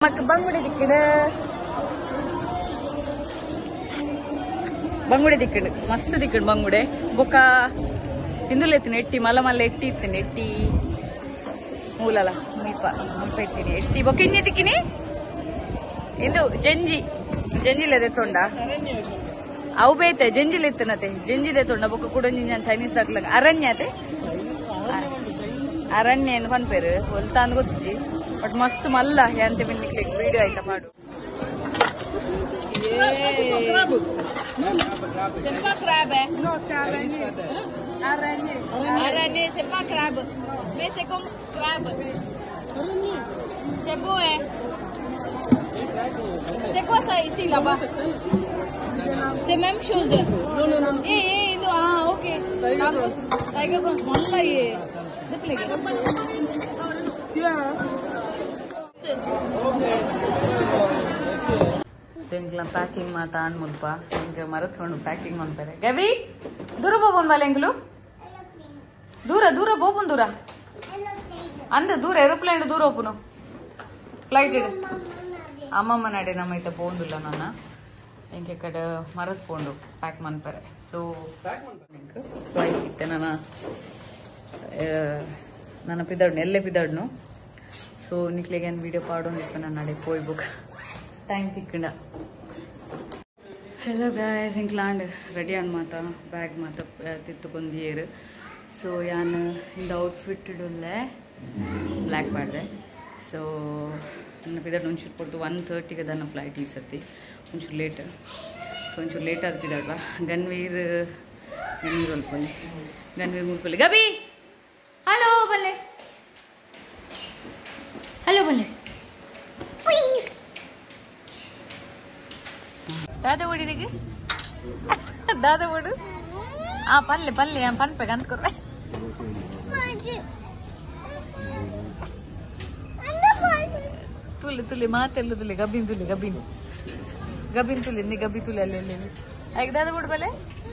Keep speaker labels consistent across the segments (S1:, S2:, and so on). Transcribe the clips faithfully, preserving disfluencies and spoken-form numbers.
S1: ಬಂಗುಡೆ ದಿಕ್ಕಡು ಬಂಗುಡೆ ದಿಕ್ಕಡು ಮಸ್ತ್ ದಿಕ್ಕಡು ಬಂಗುಡೆ ಬೊಕ್ಕ ಹಿಂದುಲು ಎತ್ತಿನ ಎಟ್ಟಿ ಮಲ್ಲ ಮಲ್ಲ ಎಟ್ಟಿ ಇತ್ತೇನೆ ಎಟ್ಟಿ ಮೂಲಲ ಮುಲ್ಪ ಮುಲ್ಪ ಇತ್ತೀನಿ ಎಟ್ಟಿ ಬೊಕ್ಕ ಇನ್ನಿ ದಿಕ್ಕಿನಿ ಇಂದು ಜಂಜಿ ಜಂಜಿಲೆ ದೆತ್ತೊಂಡ ಅವು ಬೇತೆ ಜಂಜಿಲೆ ಎತ್ತನತೆ ಜಂಜಿ ದೆತ್ತೊಂಡ ಬೊಕ್ಕ ಕುಡಂಜಿ ನಾನು ಚೈನೀಸ್ ದಾಕ್ಲಂಗ ಅರಣ್ಯತೆ ಅರಣ್ಯ ಏನು ಪನ್ಪೇರು ಹೊಲ್ತಾ ಅಂದ್ ಗೊತ್ತಿಜಿ ಬಟ್ ಮಸ್ತ್ ಮಲ್ಲ ಯಾಂತೆ ಬಿನ್ನಿಕ್ಲಿಕ್ ವೀಡಿಯೋ ಆಯ್ತಾ ಮಾಡು c'est pas crabe non c'est araignée araignée araignée c'est pas crabe mais c'est comme crabe c'est beau hein c'est quoi ça ici là-bas c'est même chose non non non eh eh ಇದು ah ok tiger prawns ಮಲ್ಲ ये दिखलेगे इंकला packing माता मुल्प इंके मरत्कोंडु packing माड्तारे Gavi दूर बोबन वाले इंकलु दूर दूर बोबन दूर अंद door aeroplane door open flight इड अम्मम्म नडे नमैते पोंदुल्ल नाना इंके कಡೆ मरत्कोंडु पैक माड्तारे सो पैक माड्तारे सो आइते नाना ನನ್ನ ಪಿದಾಡ್ನು ಎಲ್ಲೇ ಪಿದಾಡ್ನು ಸೊ ನಿಕ್ಲಿಗೆ ಏನು ವಿಡಿಯೋ ಪಾಡೋದು ಇಪ್ಪ ನಾನು ನಡೆ ಪೋಯ್ ಬುಕ್ ಟೈಮ್ ತಿಕ್ಕಂಡ ಹೆಲೋ ಗಾಯ್ಸ್ ಇಂಕ್ಲಾಂಡ್ ರೆಡಿ ಆನ್ ಮಾತ ಬ್ಯಾಗ್ ಮಾತ ತಿತ್ತುಕೊಂದಿಯರು ಸೊ ಯಾನು ಇಂದ ಔಟ್ಫಿಟ್ ಇಡಲ್ಲೇ ಬ್ಲ್ಯಾಕ್ ಮಾಡಿದೆ ಸೊ ನನ್ನ ಪಿದಾಡ್ ಒಂಚೂರು ಕೊಡ್ತು ಒನ್ ತರ್ಟಿಗೆ ನನ್ನ ಫ್ಲೈಟ್ ಈ ಸತಿ ಒಂಚೂರು ಲೇಟ್ ಸೊ ಒಂಚೂರು ಲೇಟ್ ಆದ ಪಿದಾಡ್ವಾ ಗನ್ವೀರ್ ಗನ್ವೀರ್ ಒಲ್ಪಲ್ಲಿ ಗನ್ವೀರ್ ಮುಲ್ಪಲ್ಲಿ ಗಬಿ हेलो बल्ले हेलो बल्ले दादा ओडी देखे दादा ओडू आ पल्ले पल्ले आ पन पे गंत कर तुले तुले मातेल्लु तुले गबिन तुले गबिन गबिन तुले नि गबी तुले ले ले एक दादा ओड बल्ले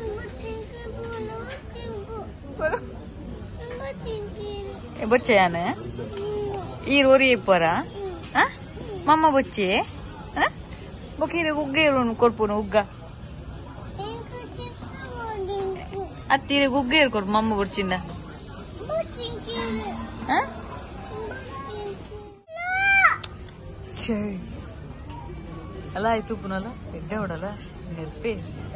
S1: बच्चे आने ई रोरी परा हाँ मम्मा बच्चे हाँ बकीरे गुग्गे रोन कोर्पुनो उग्गा अत्तीरे गुग्गे कोर मम्मा बच्चिंदा हाँ अला इतु पुनला इड्डे उड़ला नेर्पे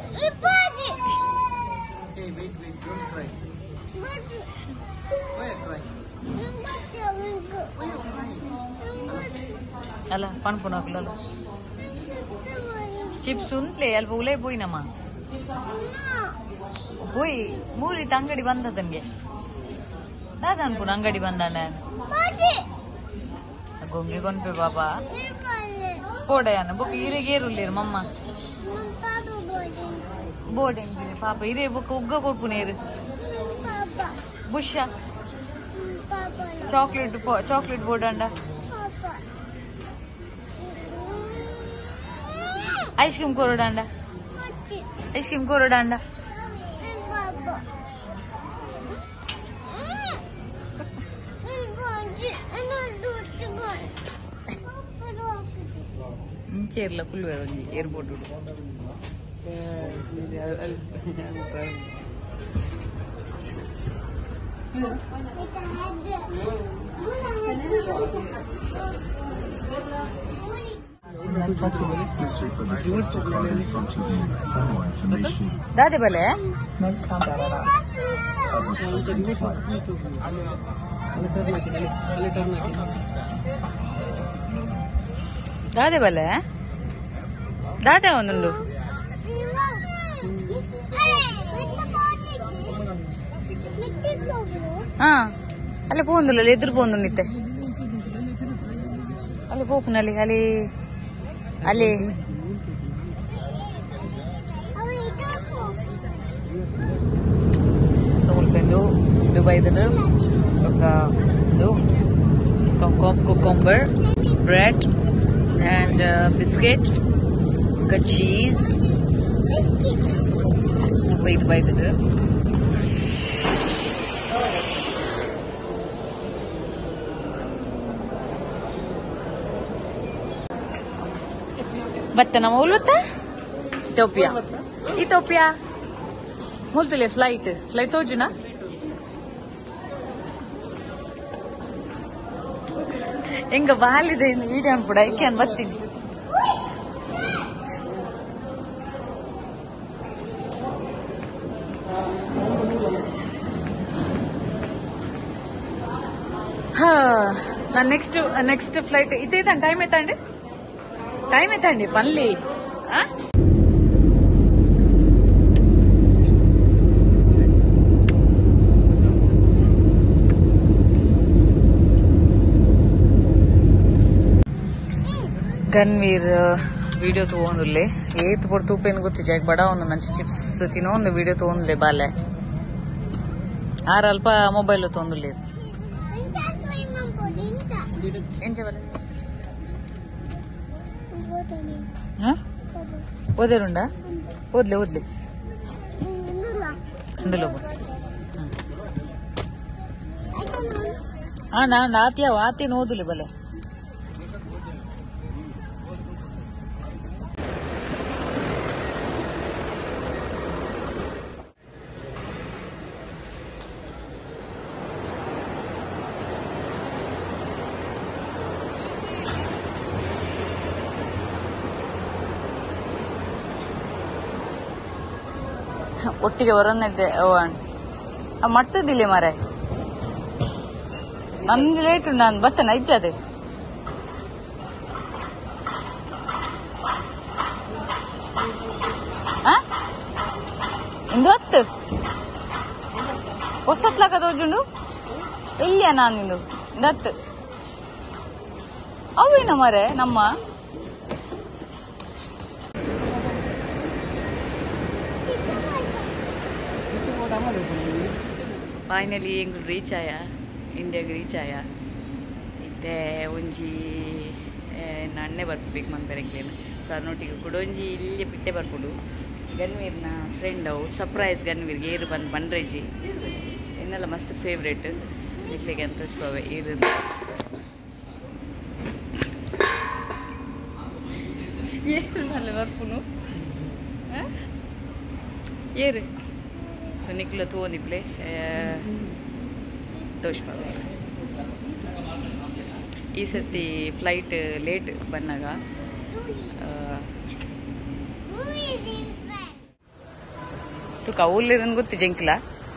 S1: ಅಲ್ಲ ಪನ್ಪುನ ಹಾಕ್ಲಲ್ಲ ಚಿಪ್ಸ್ ಉಂಟ್ಲೆ ಅಲ್ಲಿ ಉಲೇ ಪೋಯಿನಮ್ಮ ಹೋಯ್ ಮೂರಿತ ಅಂಗಡಿ ಬಂದದನ್ಗೆ ದಾದ ಅನ್ಪುನ ಅಂಗಡಿ ಬಂದಾನ ಗೊಂಗೆ ಕೊನ್ಪೆ ಬಾಬಾ ಪೋಡಯನ ಬೊಕ್ಕ ಇರೆಗೆ ಏರುಲ್ಲೇರು ಮಮ್ಮ ಬೋರ್ಡಿಂಗ್ ಪಾಪ ಇರೇ ಬೊಕ್ಕ ಉಗ್ಗ ಕೊಡ್ಪುನೇರು ಬುಷ चॉकलेट चॉकलेट बोर्ड अंडा आइसक्रीम कोरोडा अंडा आइसक्रीम कोरोडा अंडा केरला फुल एयरपोर्ट दादे बोले दादे बोले दादे ಒಂದುಂಡು ಹಾ ಅಲ್ಲೇ ಪೋಂದುಲ್ಲ ಎದುರು ಪೋಂದು ನಿತ್ತೆ ಅಲ್ಲಿ ಪೋಪುನಲ್ಲಿ ಅಲ್ಲಿ ಅಲ್ಲಿ ಸೋಲ್ಪೆಂದು ದುಬೈದು ఒక cucumber bread and uh, biscuit ఒక cheese ಇದು ಬೈದು ಮತ್ತೆ ನಮ್ಮ ಉಲ್ವತ್ತ ಇಥೋಪಿಯಾ ಇಥೋಪಿಯಾ ಮುಲ್ತುಲೆ ಫ್ಲೈಟ್ ಫ್ಲೈಟ್ ತೋಜುನಾ ಎಂಗ ಬಾಲಿದೆ ವೀಡಿಯೋ ಅನ್ಬಿಡ ಐಕೆ ಅನ್ ಬರ್ತೀನಿ ಹಾ ನಾನು ನೆಕ್ಸ್ಟ್ ನೆಕ್ಸ್ಟ್ ಫ್ಲೈಟ್ ಇದೇ ಟೈಮ್ ಎತ್ತಂడి ಟೈಮ್ ಎತ್ತಂడి ಪನ್ಲಿ ಗನ್ವೀರ್ ವಿಡಿಯೋ ತಗೊಂಡ್ಲೆ ಏತ್ ಪೊಡ್ ತೂಪೇನು ಗೊತ್ತಿಜ ಬಡ ಒಂದು ನಂಚು ಚಿಪ್ಸ್ ತಿನ್ನೋ ಒಂದು ವಿಡಿಯೋ ತಗೊಂಡ್ಲೆ ಬಾಲೆ ಆರ ಅಲ್ಪ ಮೊಬೈಲ್ ತಗೊಂಡ್ಲೆ ಎಂಚ ಬಲೆ ಓದೇರುಂಡ ಓದ್ಲೆ ಓದ್ಲೆ అందులో ನಾನು ಆತ್ಯ ಆತಿ ಓದುಲೆ ಬಲೆ ಒಟ್ಟಿಗೆ ಬರೋನಿದ್ದೆ ಮಾಡ್ತಿದ್ದಿಲ್ಲ ಮಾರೆ ನಮ್ಗೆ ಲೇಟ್ ಉಂಟು ನಾನು ಬರ್ತೇನೆ ಇಜ್ಜದೆ ಇಂದು ಹತ್ತು ಹೊಸತ್ಲಾಕ ತೋಜುಂಡು ಇಲ್ಲಿಯ ನಾನು ಇಂದು ಇಂದು ಹತ್ತು ಅವೇನ ಮಾರೆ ನಮ್ಮ ಫೈನಲಿ ಎಂಗ್ ರೀಚ್ ಆಯ ಇಂಡಿಯಾಗೆ ರೀಚ್ ಆಯ ಇತ್ತೆ ಒಂಜಿ ನನ್ನೆ ಬರ್ಬೇಕು ಮಂದರೆಗ್ಲೇನು ಸರ್ನೊಟ್ಟಿಗೆ ಕೂಡ ಒಂಜಿ ಇಲ್ಲಿ ಬಿಟ್ಟೆ ಬರ್ಕೊಡು ಗನ್ವೀರ್ನ ಫ್ರೆಂಡ್ ಅವು ಸರ್ಪ್ರೈಸ್ ಗನ್ವೀರ್ಗೆ ಏರು ಬಂದು ಬಂಡ್ರೆಜಿ ಇನ್ನೆಲ್ಲ ಮಸ್ತ್ ಫೇವ್ರೇಟ್ ಇಟ್ಲಿಗೆ ಅಂತ ಶೋವೆ ಏರು ಏರು ನಲ್ಲ ಬರ್ಪುನು ಏರು ಸೊ ನಿಕ್ಲ ತೋನಿಪ್ಲೆ ತೋಷ್ಪ ಈ ಸರ್ತಿ ಫ್ಲೈಟ್ ಲೇಟ್ ಬಂದಾಗ ತುಕ ಊರ್ಲಿರನ್ ಗೊತ್ತು ಜಂಕ್ಲ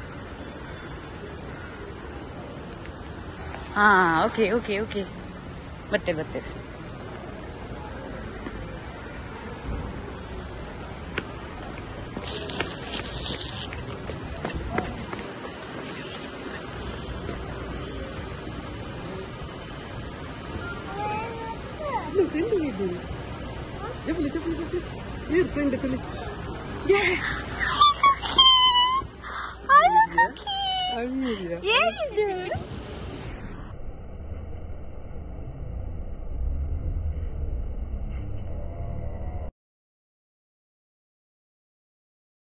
S1: ಹಾ ಓಕೆ ಓಕೆ ಓಕೆ ಬರ್ತೇವೆ ಬರ್ತೇವೆ
S2: جبلي جبلي جبلي ير فريند كلي
S1: I love you.
S2: حبيبي
S1: Yeah, you do.